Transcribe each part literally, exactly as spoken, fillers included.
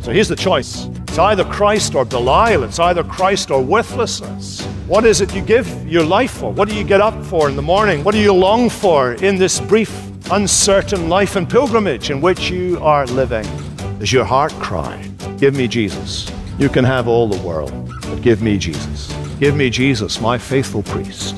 So here's the choice. It's either Christ or Belial. It's either Christ or worthlessness. What is it you give your life for? What do you get up for in the morning? What do you long for in this brief, uncertain life and pilgrimage in which you are living? Is your heart cry? Give me Jesus. You can have all the world, but give me Jesus. Give me Jesus, my faithful priest.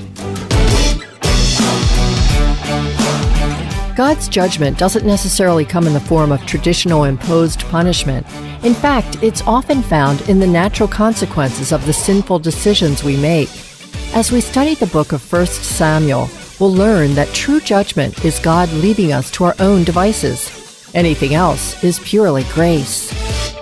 God's judgment doesn't necessarily come in the form of traditional imposed punishment. In fact, it's often found in the natural consequences of the sinful decisions we make. As we study the book of First Samuel, we'll learn that true judgment is God leaving us to our own devices. Anything else is purely grace.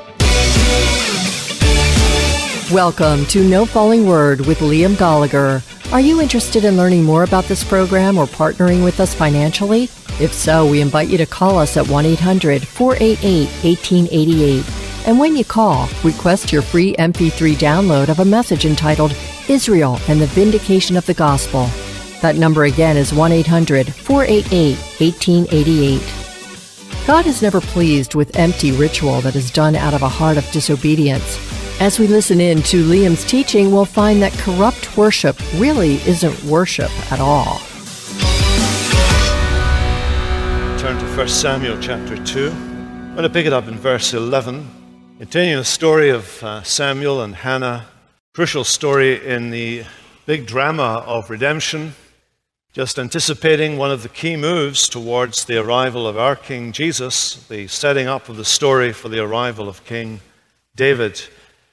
Welcome to No Falling Word with Liam Gallagher. Are you interested in learning more about this program or partnering with us financially? If so, we invite you to call us at one eight hundred, four eight eight, one eight eight eight. And when you call, request your free M P three download of a message entitled Israel and the Vindication of the Gospel. That number again is one eight hundred, four eight eight, one eight eight eight. God is never pleased with empty ritual that is done out of a heart of disobedience. As we listen in to Liam's teaching, we'll find that corrupt worship really isn't worship at all. Turn to First Samuel chapter two. I'm going to pick it up in verse eleven. Continuing the story of uh, Samuel and Hannah. Crucial story in the big drama of redemption. Just anticipating one of the key moves towards the arrival of our King Jesus, the setting up of the story for the arrival of King David,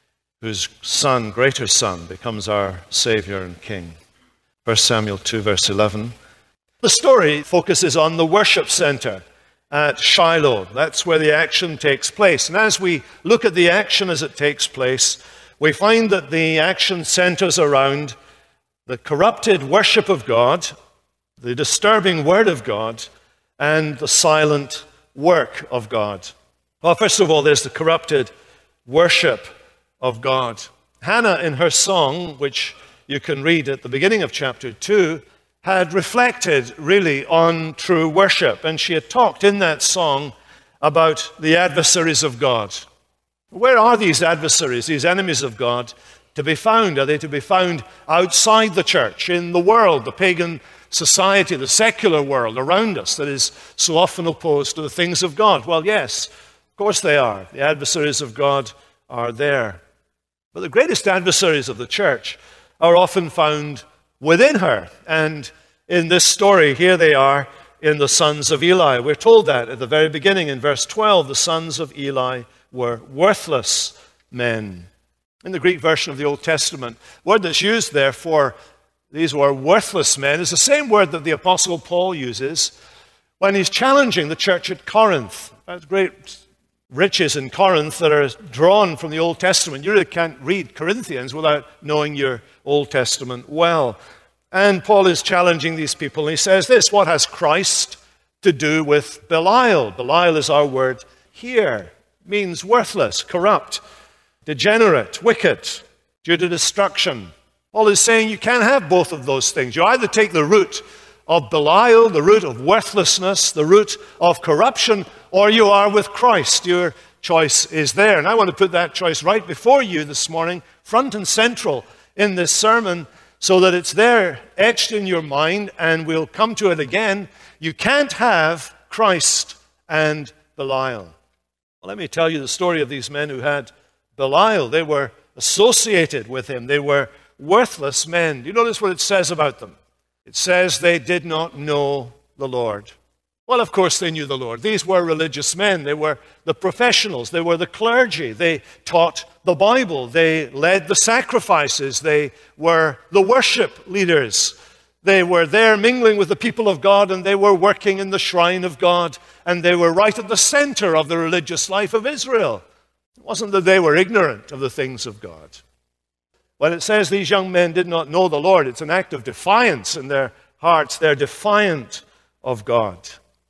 whose son, greater son, becomes our Savior and King. First Samuel two, verse eleven. The story focuses on the worship center at Shiloh. That's where the action takes place. And as we look at the action as it takes place, we find that the action centers around the corrupted worship of God, the disturbing word of God, and the silent work of God. Well, first of all, there's the corrupted worship of God. Hannah, in her song, which you can read at the beginning of chapter two, had reflected really on true worship. And she had talked in that song about the adversaries of God. Where are these adversaries, these enemies of God, to be found? Are they to be found outside the church, in the world, the pagan society, the secular world around us that is so often opposed to the things of God? Well, yes, of course they are. The adversaries of God are there. But the greatest adversaries of the church are often found within her. And in this story, here they are in the sons of Eli. We're told that at the very beginning in verse twelve, the sons of Eli were worthless men. In the Greek version of the Old Testament, the word that's used there for these were worthless men is the same word that the Apostle Paul uses when he's challenging the church at Corinth. There's great riches in Corinth that are drawn from the Old Testament. You really can't read Corinthians without knowing your Old Testament well. And Paul is challenging these people, and he says this: what has Christ to do with Belial? Belial is our word here. It means worthless, corrupt, degenerate, wicked, due to destruction. Paul is saying you can't have both of those things. You either take the root of Belial, the root of worthlessness, the root of corruption, or you are with Christ. Your choice is there. And I want to put that choice right before you this morning, front and central in this sermon, so that it's there, etched in your mind, and we'll come to it again. You can't have Christ and Belial. Well, let me tell you the story of these men who had Belial. They were associated with him. They were worthless men. Do you notice what it says about them? It says they did not know the Lord. Well, of course they knew the Lord. These were religious men. They were the professionals. They were the clergy. They taught the Bible. They led the sacrifices. They were the worship leaders. They were there mingling with the people of God, and they were working in the shrine of God, and they were right at the center of the religious life of Israel. It wasn't that they were ignorant of the things of God. When it says these young men did not know the Lord, it's an act of defiance in their hearts. They're defiant of God.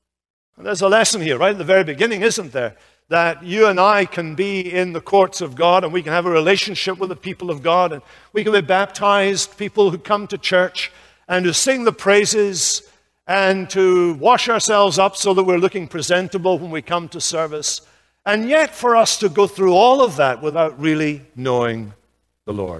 And there's a lesson here, right at the very beginning, isn't there? That you and I can be in the courts of God, and we can have a relationship with the people of God, and we can be baptized, people who come to church, and to sing the praises, and to wash ourselves up so that we're looking presentable when we come to service. And yet for us to go through all of that without really knowing the Lord.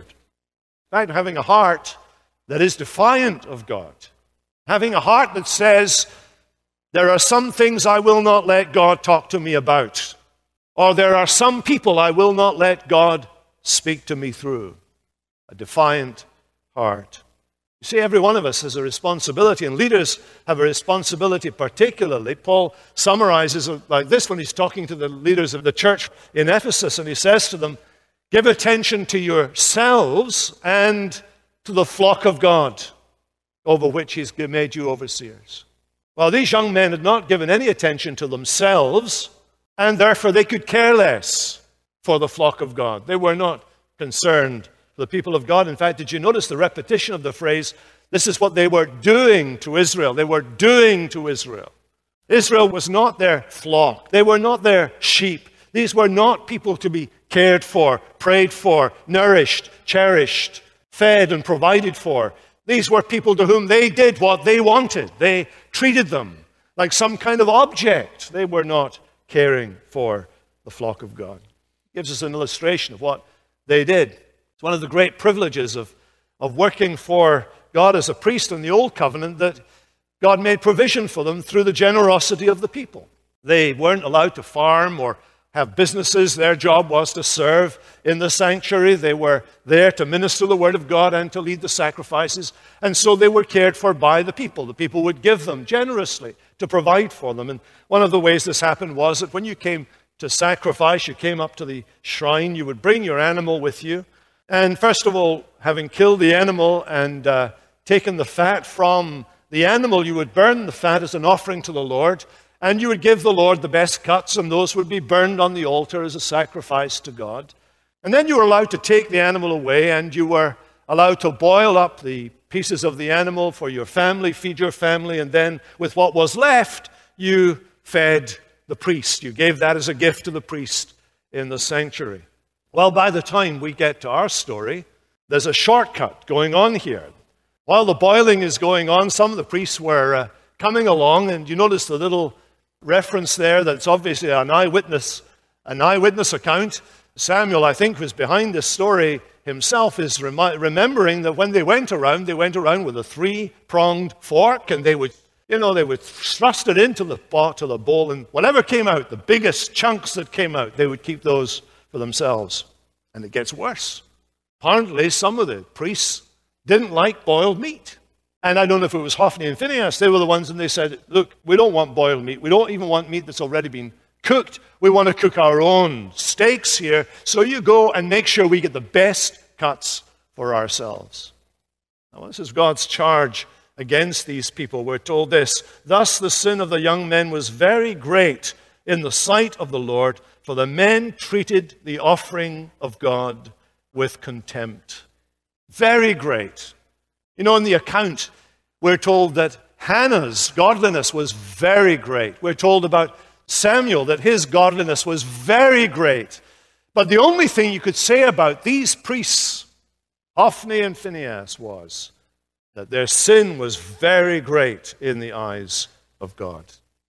In fact, having a heart that is defiant of God. Having a heart that says, there are some things I will not let God talk to me about. Or there are some people I will not let God speak to me through. A defiant heart. You see, every one of us has a responsibility, and leaders have a responsibility particularly. Paul summarizes it like this when he's talking to the leaders of the church in Ephesus, and he says to them, give attention to yourselves and to the flock of God, over which he's made you overseers. Well, these young men had not given any attention to themselves, and therefore they could care less for the flock of God. They were not concerned for the people of God. In fact, did you notice the repetition of the phrase, this is what they were doing to Israel. They were doing to Israel. Israel was not their flock. They were not their sheep. These were not people to be cared for, prayed for, nourished, cherished, fed and provided for. These were people to whom they did what they wanted. They treated them like some kind of object. They were not caring for the flock of God. It gives us an illustration of what they did. It's one of the great privileges of, of working for God as a priest in the Old Covenant that God made provision for them through the generosity of the people. They weren't allowed to farm or have businesses. Their job was to serve in the sanctuary. They were there to minister the word of God and to lead the sacrifices. And so they were cared for by the people. The people would give them generously to provide for them. And one of the ways this happened was that when you came to sacrifice, you came up to the shrine, you would bring your animal with you. And first of all, having killed the animal and uh, taken the fat from the animal, you would burn the fat as an offering to the Lord. And you would give the Lord the best cuts, and those would be burned on the altar as a sacrifice to God. And then you were allowed to take the animal away, and you were allowed to boil up the pieces of the animal for your family, feed your family, and then with what was left, you fed the priest. You gave that as a gift to the priest in the sanctuary. Well, by the time we get to our story, there's a shortcut going on here. While the boiling is going on, some of the priests were uh, coming along, and you notice the little reference there that's obviously an eyewitness, an eyewitness account. Samuel, I think, was behind this story himself, is remi- remembering that when they went around, they went around with a three-pronged fork, and they would, you know, they would thrust it into the pot, to the bowl, and whatever came out, the biggest chunks that came out, they would keep those for themselves. And it gets worse. Apparently, some of the priests didn't like boiled meat. And I don't know if it was Hophni and Phinehas. They were the ones, and they said, look, we don't want boiled meat. We don't even want meat that's already been cooked. We want to cook our own steaks here. So you go and make sure we get the best cuts for ourselves. Now, this is God's charge against these people. We're told this, thus the sin of the young men was very great in the sight of the Lord, for the men treated the offering of God with contempt. Very great. You know, in the account, we're told that Hannah's godliness was very great. We're told about Samuel that his godliness was very great. But the only thing you could say about these priests, Hophni and Phinehas, was that their sin was very great in the eyes of God.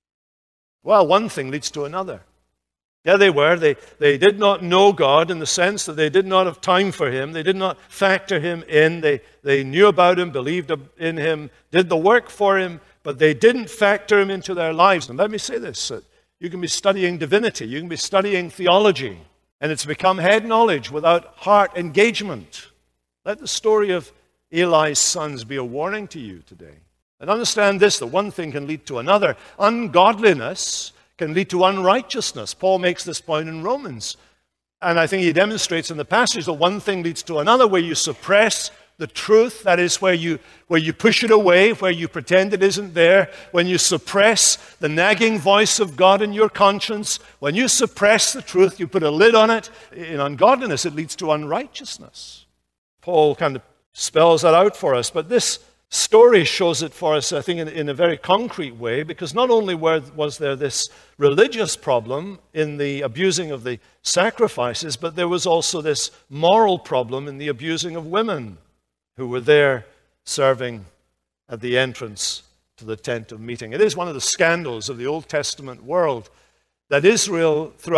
Well, one thing leads to another. Yeah, they were. They, they did not know God in the sense that they did not have time for Him. They did not factor Him in. They, they knew about Him, believed in Him, did the work for Him, but they didn't factor Him into their lives. And let me say this, that you can be studying divinity, you can be studying theology, and it's become head knowledge without heart engagement. Let the story of Eli's sons be a warning to you today. And understand this, that one thing can lead to another. Ungodliness can lead to unrighteousness. Paul makes this point in Romans. And I think he demonstrates in the passage that one thing leads to another, where you suppress the truth, that is where you, where you push it away, where you pretend it isn't there, when you suppress the nagging voice of God in your conscience, when you suppress the truth, you put a lid on it. In ungodliness, it leads to unrighteousness. Paul kind of spells that out for us, but this story shows it for us, I think, in, in a very concrete way, because not only were, was there this religious problem in the abusing of the sacrifices, but there was also this moral problem in the abusing of women who were there serving at the entrance to the tent of meeting. It is one of the scandals of the Old Testament world that Israel, throughout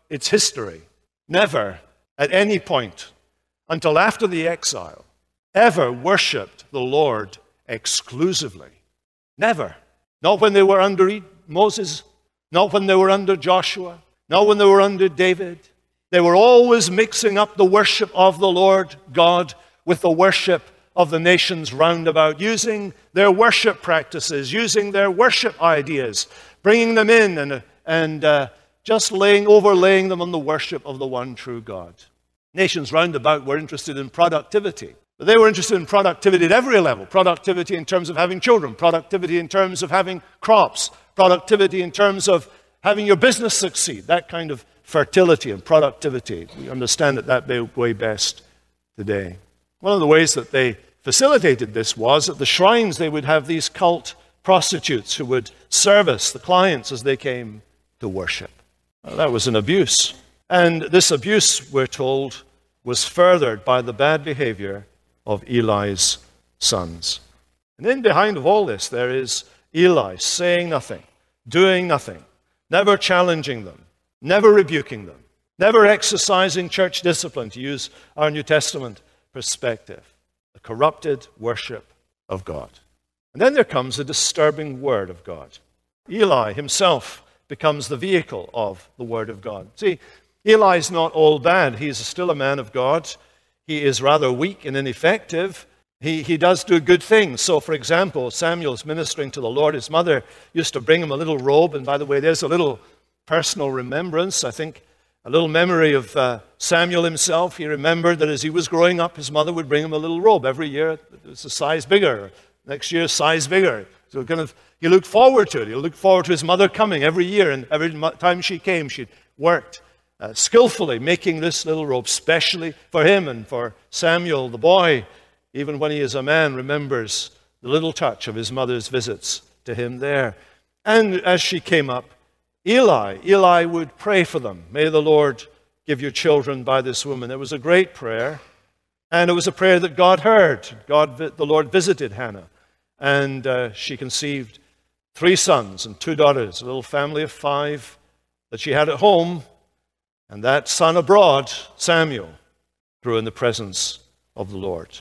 its history, never at any point until after the exile ever worshipped the Lord exclusively. Never. Not when they were under Moses, not when they were under Joshua, not when they were under David. They were always mixing up the worship of the Lord God with the worship of the nations round about, using their worship practices, using their worship ideas, bringing them in and, and uh, just laying, overlaying them on the worship of the one true God. Nations round about were interested in productivity. But they were interested in productivity at every level. Productivity in terms of having children, productivity in terms of having crops, productivity in terms of having your business succeed, that kind of fertility and productivity. We understand it that way best today. One of the ways that they facilitated this was at the shrines they would have these cult prostitutes who would service the clients as they came to worship. Well, that was an abuse. And this abuse, we're told, was furthered by the bad behavior of Eli's sons. And in behind of all this, there is Eli saying nothing, doing nothing, never challenging them, never rebuking them, never exercising church discipline, to use our New Testament perspective. The corrupted worship of God. And then there comes a disturbing word of God. Eli himself becomes the vehicle of the word of God. See, Eli's not all bad. He's still a man of God. He is rather weak and ineffective. He, he does do good things. So, for example, Samuel's ministering to the Lord. His mother used to bring him a little robe. And by the way, there's a little personal remembrance. I think a little memory of uh, Samuel himself. He remembered that as he was growing up, his mother would bring him a little robe. Every year, it was a size bigger. Next year, size bigger. So kind of, he looked forward to it. He looked forward to his mother coming every year. And every time she came, she worked uh, skillfully, making this little robe specially for him and for Samuel, the boy. Even when he is a man, remembers the little touch of his mother's visits to him there. And as she came up, Eli, Eli would pray for them. May the Lord give you children by this woman. It was a great prayer, and it was a prayer that God heard. God, the Lord visited Hannah, and uh, she conceived three sons and two daughters, a little family of five that she had at home, and that son abroad, Samuel, grew in the presence of the Lord.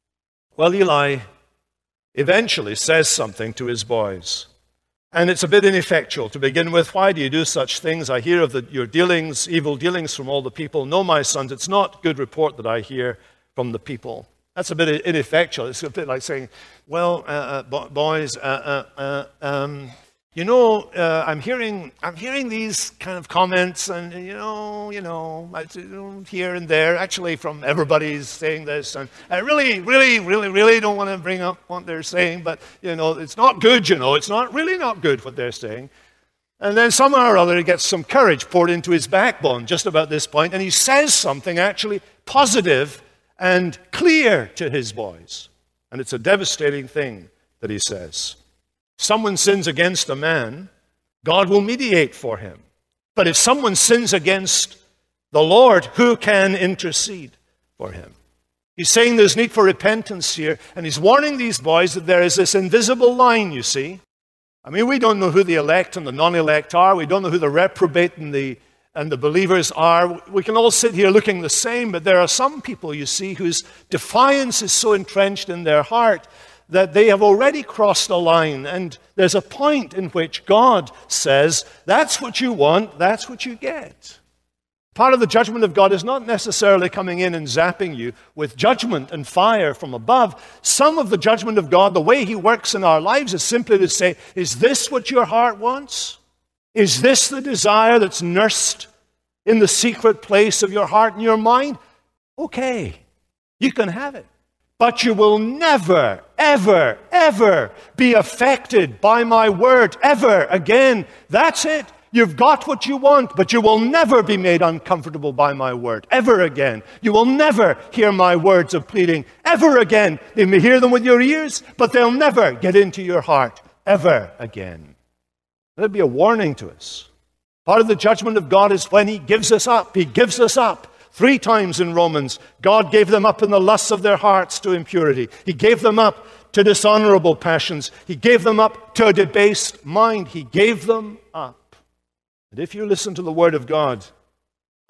Well, Eli eventually says something to his boys. And it's a bit ineffectual to begin with. Why do you do such things? I hear of the, your dealings, evil dealings from all the people. No, my sons, it's not good report that I hear from the people. That's a bit ineffectual. It's a bit like saying, well, uh, uh, boys, uh, uh, uh, um, you know, uh, I'm hearing, I'm hearing these kind of comments, and you know, you know, here and there, actually, from everybody's saying this, and I really, really, really, really don't want to bring up what they're saying, but you know, it's not good. You know, it's not really not good what they're saying. And then somehow or other, he gets some courage poured into his backbone just about this point, and he says something actually positive and clear to his boys, and it's a devastating thing that he says. Someone sins against a man, God will mediate for him. But if someone sins against the Lord, who can intercede for him? He's saying there's need for repentance here, and he's warning these boys that there is this invisible line, you see. I mean, we don't know who the elect and the non-elect are. We don't know who the reprobate and the, and the believers are. We can all sit here looking the same, but there are some people, you see, whose defiance is so entrenched in their heart that they have already crossed a line, and there's a point in which God says, that's what you want, that's what you get. Part of the judgment of God is not necessarily coming in and zapping you with judgment and fire from above. Some of the judgment of God, the way He works in our lives, is simply to say, is this what your heart wants? Is this the desire that's nursed in the secret place of your heart and your mind? Okay, you can have it. But you will never, ever, ever be affected by my word, ever again. That's it. You've got what you want, but you will never be made uncomfortable by my word, ever again. You will never hear my words of pleading, ever again. You may hear them with your ears, but they'll never get into your heart, ever again. That'd be a warning to us. Part of the judgment of God is when He gives us up. He gives us up. Three times in Romans, God gave them up in the lusts of their hearts to impurity. He gave them up to dishonorable passions. He gave them up to a debased mind. He gave them up. And if you listen to the Word of God,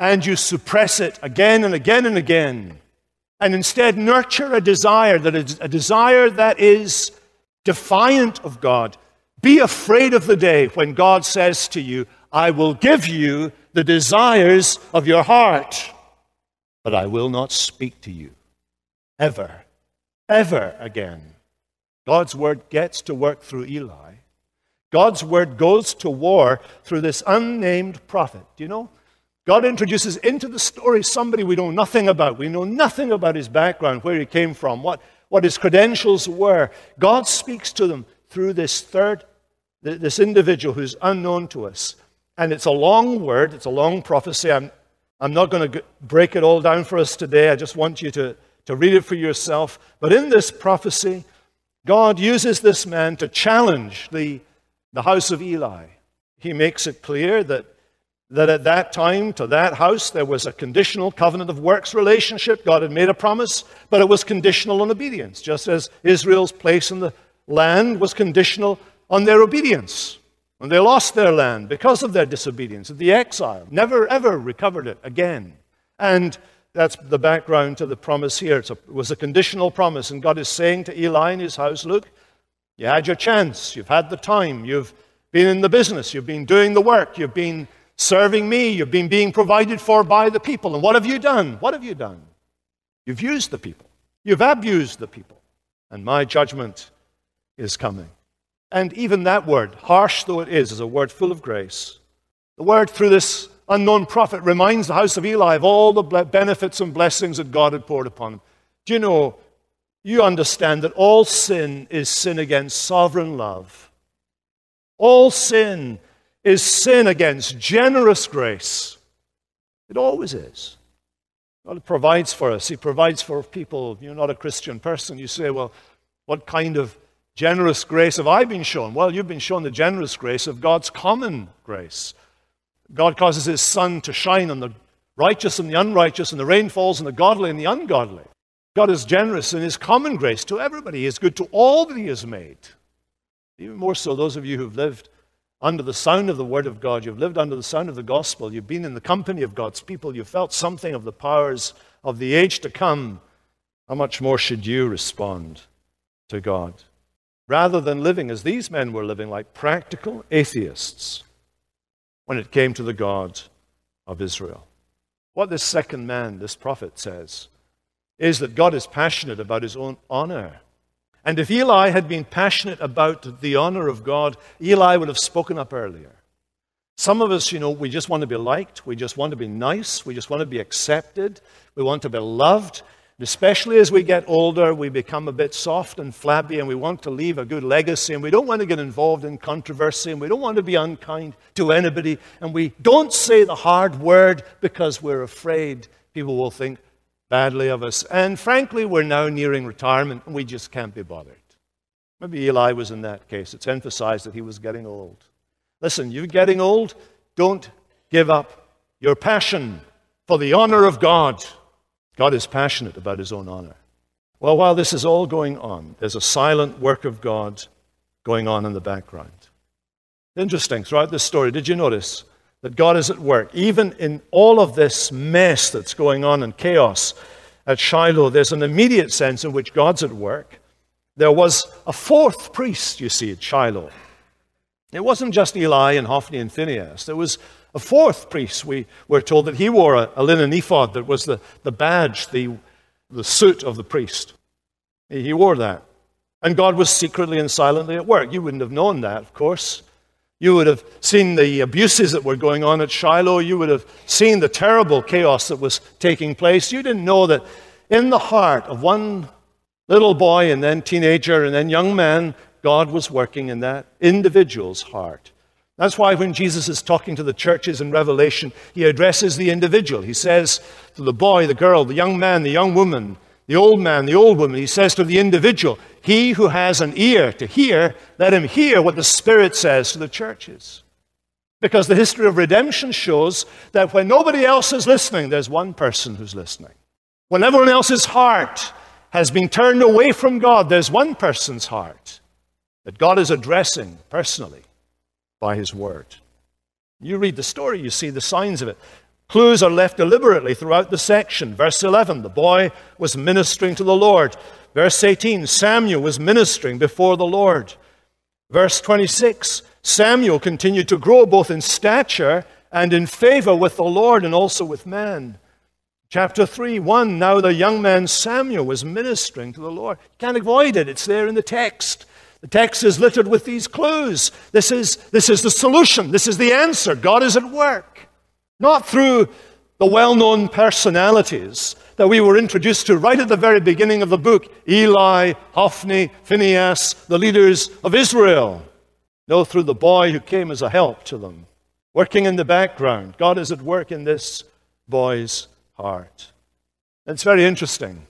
and you suppress it again and again and again, and instead nurture a desire that is a desire that is defiant of God, be afraid of the day when God says to you, I will give you the desires of your heart, but I will not speak to you ever, ever again. God's word gets to work through Eli. God's word goes to war through this unnamed prophet. Do you know? God introduces into the story somebody we know nothing about. We know nothing about his background, where he came from, what, what his credentials were. God speaks to them through this third, this individual who's unknown to us. And it's a long word, it's a long prophecy. I'm, I'm not going to break it all down for us today. I just want you to, to read it for yourself. But in this prophecy, God uses this man to challenge the, the house of Eli. He makes it clear that that at that time, to that house, there was a conditional covenant of works relationship. God had made a promise, but it was conditional on obedience, just as Israel's place in the land was conditional on their obedience. When they lost their land because of their disobedience, of the exile, never ever recovered it again. And that's the background to the promise here. It's a, it was a conditional promise, and God is saying to Eli and his house, look, you had your chance, you've had the time, you've been in the business, you've been doing the work, you've been serving me, you've been being provided for by the people. And what have you done? What have you done? You've used the people. You've abused the people. And my judgment is coming. And even that word, harsh though it is, is a word full of grace. The word through this unknown prophet reminds the house of Eli of all the benefits and blessings that God had poured upon them. Do you know, you understand that all sin is sin against sovereign love. All sin is sin against generous grace. It always is. God provides for us. He provides for people. You're not a Christian person. You say, well, what kind of generous grace have I been shown? Well, you've been shown the generous grace of God's common grace. God causes his sun to shine on the righteous and the unrighteous, and the rain falls on the godly and the ungodly. God is generous in his common grace to everybody. He is good to all that he has made. Even more so, those of you who've lived under the sound of the Word of God, you've lived under the sound of the gospel, you've been in the company of God's people, you've felt something of the powers of the age to come. How much more should you respond to God? Rather than living as these men were living, like practical atheists, when it came to the God of Israel. What this second man, this prophet, says is that God is passionate about his own honor. And if Eli had been passionate about the honor of God, Eli would have spoken up earlier. Some of us, you know, we just want to be liked. We just want to be nice. We just want to be accepted. We want to be loved. And especially as we get older, we become a bit soft and flabby, and we want to leave a good legacy, and we don't want to get involved in controversy, and we don't want to be unkind to anybody, and we don't say the hard word because we're afraid people will think badly of us. And frankly, we're now nearing retirement, and we just can't be bothered. Maybe Eli was in that case. It's emphasized that he was getting old. Listen, you're getting old, don't give up your passion for the honor of God. God is passionate about his own honor. Well, while this is all going on, there's a silent work of God going on in the background. Interesting, throughout this story, did you notice that God is at work? Even in all of this mess that's going on and chaos at Shiloh, there's an immediate sense in which God's at work. There was a fourth priest, you see, at Shiloh. It wasn't just Eli and Hophni and Phinehas. There was a fourth priest. We were told that he wore a, a linen ephod that was the, the badge, the, the suit of the priest. He, he wore that. And God was secretly and silently at work. You wouldn't have known that, of course. You would have seen the abuses that were going on at Shiloh. You would have seen the terrible chaos that was taking place. You didn't know that in the heart of one little boy and then teenager and then young man, God was working in that individual's heart. That's why when Jesus is talking to the churches in Revelation, he addresses the individual. He says to the boy, the girl, the young man, the young woman, the old man, the old woman, he says to the individual, he who has an ear to hear, let him hear what the Spirit says to the churches. Because the history of redemption shows that when nobody else is listening, there's one person who's listening. When everyone else's heart has been turned away from God, there's one person's heart that God is addressing personally by his word. You read the story, you see the signs of it. Clues are left deliberately throughout the section. Verse eleven, the boy was ministering to the Lord. Verse eighteen, Samuel was ministering before the Lord. Verse twenty-six, Samuel continued to grow both in stature and in favor with the Lord and also with man. Chapter three, one, now the young man Samuel was ministering to the Lord. You can't avoid it. It's there in the text. The text is littered with these clues. This is, this is the solution. This is the answer. God is at work. Not through the well-known personalities that we were introduced to right at the very beginning of the book. Eli, Hophni, Phinehas, the leaders of Israel. No, through the boy who came as a help to them. Working in the background. God is at work in this boy's heart. It's very interesting.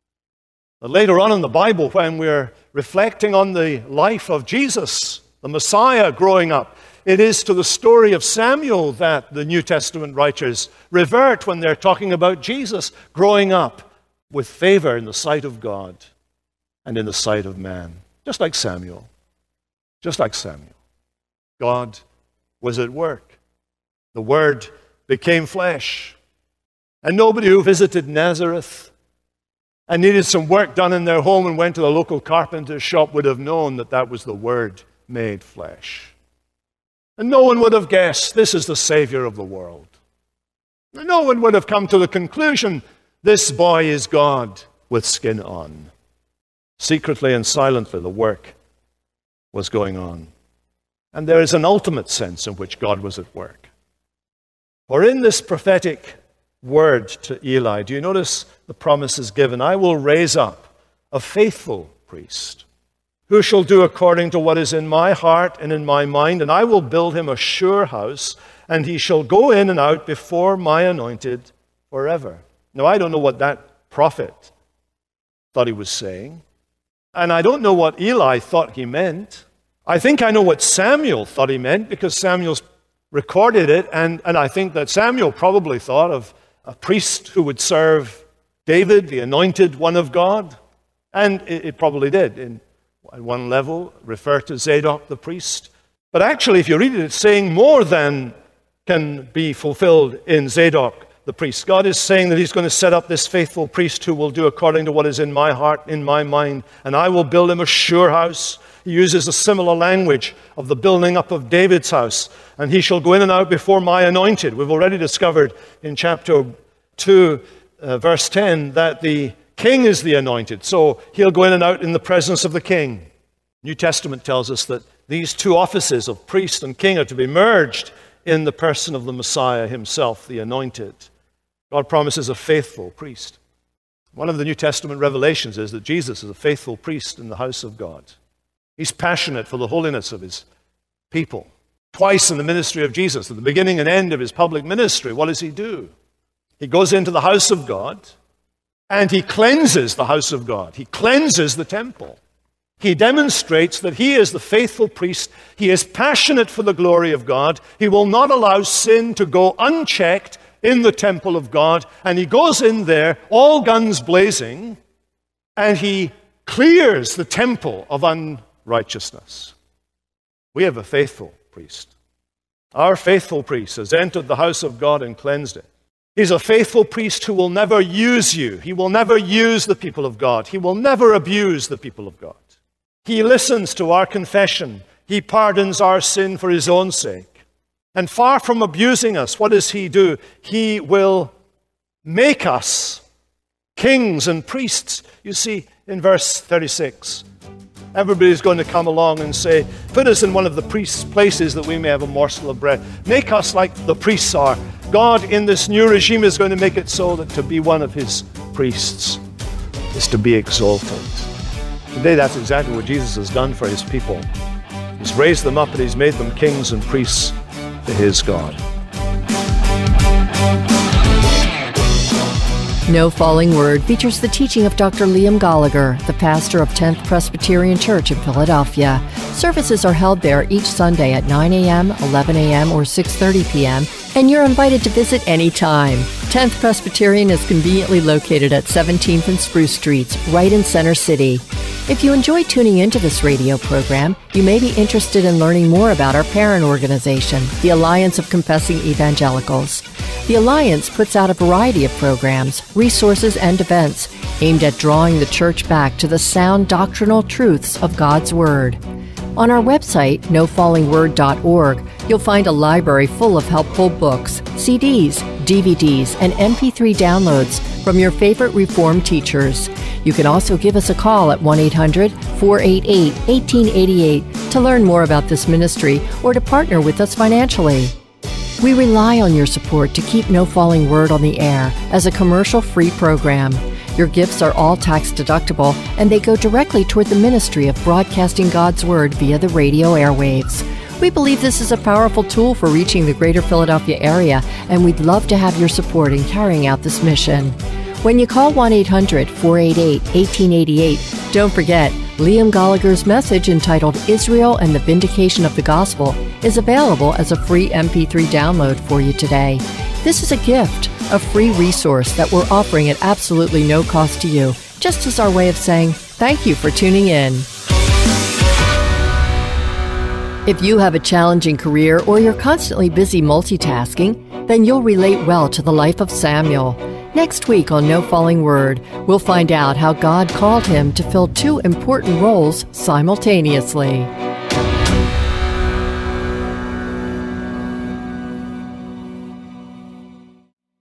But later on in the Bible, when we're reflecting on the life of Jesus, the Messiah growing up, it is to the story of Samuel that the New Testament writers revert when they're talking about Jesus growing up with favor in the sight of God and in the sight of man. Just like Samuel. Just like Samuel. God was at work. The Word became flesh. And nobody who visited Nazareth and needed some work done in their home and went to the local carpenter's shop would have known that that was the Word made flesh. And no one would have guessed this is the Savior of the world. And no one would have come to the conclusion this boy is God with skin on. Secretly and silently the work was going on. And there is an ultimate sense in which God was at work. For in this prophetic word to Eli, do you notice the promise is given? I will raise up a faithful priest who shall do according to what is in my heart and in my mind, and I will build him a sure house, and he shall go in and out before my anointed forever. Now, I don't know what that prophet thought he was saying, and I don't know what Eli thought he meant. I think I know what Samuel thought he meant, because Samuel's recorded it, and, and I think that Samuel probably thought of a priest who would serve David, the anointed one of God, and it, it probably did, in at one level, refer to Zadok the priest. But actually, if you read it, it's saying more than can be fulfilled in Zadok the priest. God is saying that he's going to set up this faithful priest who will do according to what is in my heart, in my mind, and I will build him a sure house. He uses a similar language of the building up of David's house, and he shall go in and out before my anointed. We've already discovered in chapter two, uh, verse ten, that the king is the anointed, so he'll go in and out in the presence of the king. New Testament tells us that these two offices of priest and king are to be merged in the person of the Messiah himself, the anointed. God promises a faithful priest. One of the New Testament revelations is that Jesus is a faithful priest in the house of God. He's passionate for the holiness of his people. Twice in the ministry of Jesus, at the beginning and end of his public ministry, what does he do? He goes into the house of God, and he cleanses the house of God. He cleanses the temple. He demonstrates that he is the faithful priest. He is passionate for the glory of God. He will not allow sin to go unchecked in the temple of God. And he goes in there, all guns blazing, and he clears the temple of unrighteousness. We have a faithful priest. Our faithful priest has entered the house of God and cleansed it. He's a faithful priest who will never use you. He will never use the people of God. He will never abuse the people of God. He listens to our confession. He pardons our sin for his own sake. And far from abusing us, what does he do? He will make us kings and priests. You see, in verse thirty-six, everybody's going to come along and say, put us in one of the priests' places that we may have a morsel of bread. Make us like the priests are. God in this new regime is going to make it so that to be one of his priests is to be exalted. Today, that's exactly what Jesus has done for his people. He's raised them up and he's made them kings and priests to his God. No Falling Word features the teaching of Doctor Liam Gallagher, the pastor of tenth Presbyterian Church in Philadelphia. Services are held there each Sunday at nine a.m., eleven a.m., or six thirty p.m., and you're invited to visit anytime. tenth Presbyterian is conveniently located at seventeenth and Spruce Streets, right in Center City. If you enjoy tuning into this radio program, you may be interested in learning more about our parent organization, the Alliance of Confessing Evangelicals. The Alliance puts out a variety of programs, resources, and events aimed at drawing the church back to the sound doctrinal truths of God's Word. On our website, no falling word dot org, you'll find a library full of helpful books, C Ds, D V Ds, and M P three downloads from your favorite Reformed teachers. You can also give us a call at one eight hundred, four eight eight, one eight eight eight to learn more about this ministry or to partner with us financially. We rely on your support to keep No Falling Word on the air as a commercial-free program. Your gifts are all tax-deductible, and they go directly toward the ministry of broadcasting God's Word via the radio airwaves. We believe this is a powerful tool for reaching the greater Philadelphia area, and we'd love to have your support in carrying out this mission. When you call one eight hundred, four eight eight, one eight eight eight, don't forget, Liam Gallagher's message entitled Israel and the Vindication of the Gospel is available as a free M P three download for you today. This is a gift, a free resource that we're offering at absolutely no cost to you, just as our way of saying thank you for tuning in. If you have a challenging career or you're constantly busy multitasking, then you'll relate well to the life of Samuel. Next week on No Falling Word, we'll find out how God called him to fill two important roles simultaneously.